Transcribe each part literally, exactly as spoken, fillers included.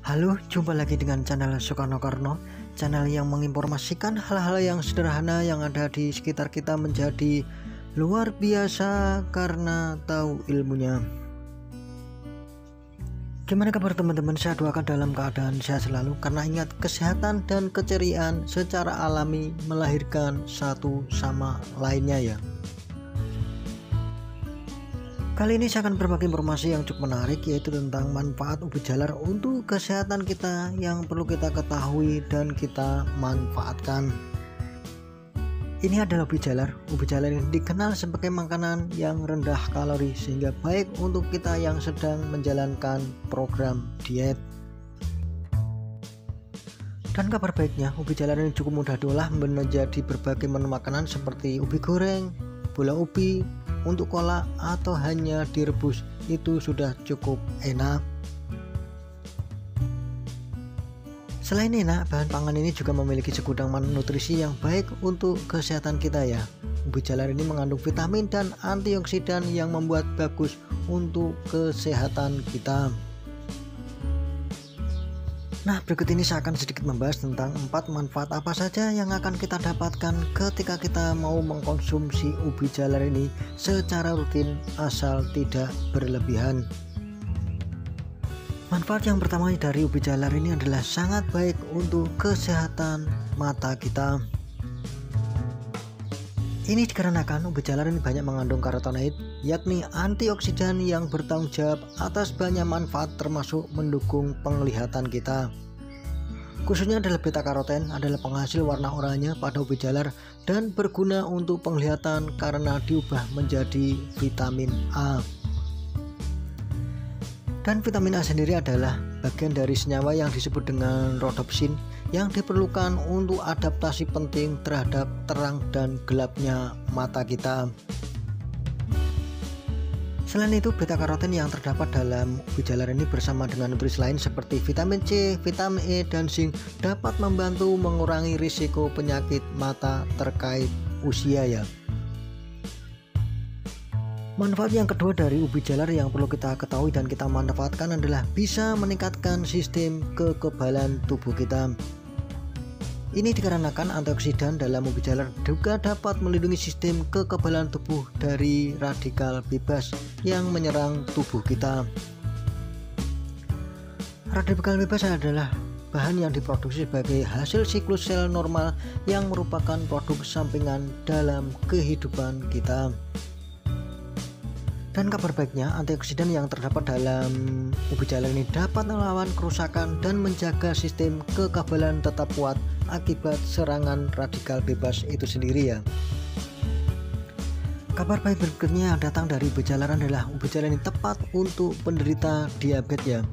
Halo, jumpa lagi dengan channel Soekarno Karno, channel yang menginformasikan hal-hal yang sederhana yang ada di sekitar kita menjadi luar biasa karena tahu ilmunya. Gimana kabar teman-teman? Saya doakan dalam keadaan sehat selalu, karena ingat, kesehatan dan keceriaan secara alami melahirkan satu sama lainnya ya. Kali ini saya akan berbagi informasi yang cukup menarik, yaitu tentang manfaat ubi jalar untuk kesehatan kita yang perlu kita ketahui dan kita manfaatkan. Ini adalah ubi jalar. Ubi jalar ini dikenal sebagai makanan yang rendah kalori, sehingga baik untuk kita yang sedang menjalankan program diet. Dan kabar baiknya, ubi jalar ini cukup mudah diolah menjadi berbagai menu makanan seperti ubi goreng, bola ubi, untuk kolak, atau hanya direbus. Itu sudah cukup enak. Selain enak, bahan pangan ini juga memiliki segudang nutrisi yang baik untuk kesehatan kita ya. Ubi jalar ini mengandung vitamin dan antioksidan yang membuat bagus untuk kesehatan kita. Nah, berikut ini saya akan sedikit membahas tentang empat manfaat apa saja yang akan kita dapatkan ketika kita mau mengkonsumsi ubi jalar ini secara rutin asal tidak berlebihan. Manfaat yang pertama dari ubi jalar ini adalah sangat baik untuk kesehatan mata kita. Ini dikarenakan ubi jalar ini banyak mengandung karotenoid, yakni antioksidan yang bertanggung jawab atas banyak manfaat, termasuk mendukung penglihatan kita. Khususnya adalah beta karoten adalah penghasil warna oranye pada ubi jalar dan berguna untuk penglihatan karena diubah menjadi vitamin A. Dan vitamin A sendiri adalah bagian dari senyawa yang disebut dengan rodopsin yang diperlukan untuk adaptasi penting terhadap terang dan gelapnya mata kita. Selain itu, beta karoten yang terdapat dalam ubi jalar ini bersama dengan nutrisi lain seperti vitamin C, vitamin E, dan zinc dapat membantu mengurangi risiko penyakit mata terkait usia ya. Manfaat yang kedua dari ubi jalar yang perlu kita ketahui dan kita manfaatkan adalah bisa meningkatkan sistem kekebalan tubuh kita. Ini dikarenakan antioksidan dalam ubi jalar juga dapat melindungi sistem kekebalan tubuh dari radikal bebas yang menyerang tubuh kita. Radikal bebas adalah bahan yang diproduksi sebagai hasil siklus sel normal yang merupakan produk sampingan dalam kehidupan kita. Dan kabar baiknya, antioksidan yang terdapat dalam ubi jalar ini dapat melawan kerusakan dan menjaga sistem kekebalan tetap kuat akibat serangan radikal bebas itu sendiri ya. Kabar baik berikutnya yang datang dari ubi jalar adalah ubi jalar ini tepat untuk penderita diabetes ya.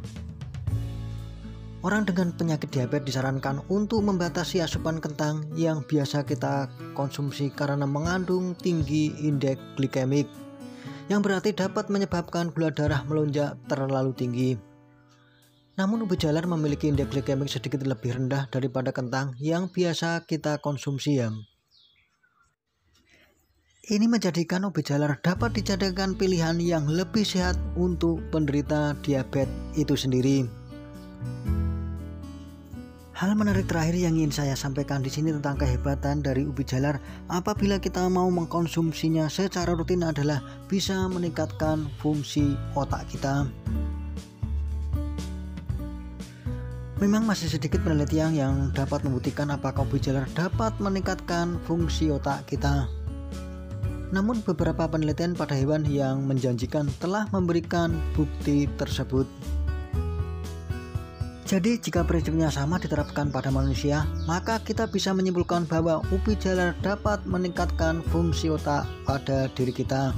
Orang dengan penyakit diabetes disarankan untuk membatasi asupan kentang yang biasa kita konsumsi karena mengandung tinggi indeks glikemik, yang berarti dapat menyebabkan gula darah melonjak terlalu tinggi. Namun ubi jalar memiliki indeks glikemik sedikit lebih rendah daripada kentang yang biasa kita konsumsi ya. Ini menjadikan ubi jalar dapat dijadikan pilihan yang lebih sehat untuk penderita diabetes itu sendiri. Hal menarik terakhir yang ingin saya sampaikan di sini tentang kehebatan dari ubi jalar apabila kita mau mengkonsumsinya secara rutin adalah bisa meningkatkan fungsi otak kita. Memang masih sedikit penelitian yang dapat membuktikan apakah ubi jalar dapat meningkatkan fungsi otak kita. Namun beberapa penelitian pada hewan yang menjanjikan telah memberikan bukti tersebut. Jadi jika prinsipnya sama diterapkan pada manusia, maka kita bisa menyimpulkan bahwa ubi jalar dapat meningkatkan fungsi otak pada diri kita.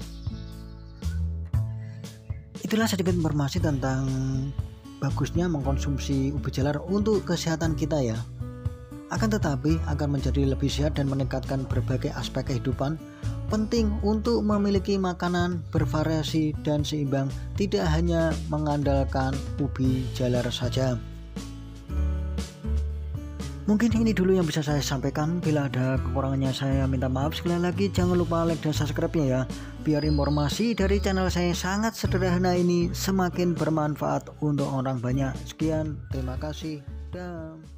Itulah sedikit informasi tentang bagusnya mengkonsumsi ubi jalar untuk kesehatan kita ya. Akan tetapi agar menjadi lebih sehat dan meningkatkan berbagai aspek kehidupan, penting untuk memiliki makanan bervariasi dan seimbang, tidak hanya mengandalkan ubi jalar saja. Mungkin ini dulu yang bisa saya sampaikan. Bila ada kekurangannya saya minta maaf. Sekali lagi jangan lupa like dan subscribe-nya ya, biar informasi dari channel saya sangat sederhana ini semakin bermanfaat untuk orang banyak. Sekian, terima kasih dan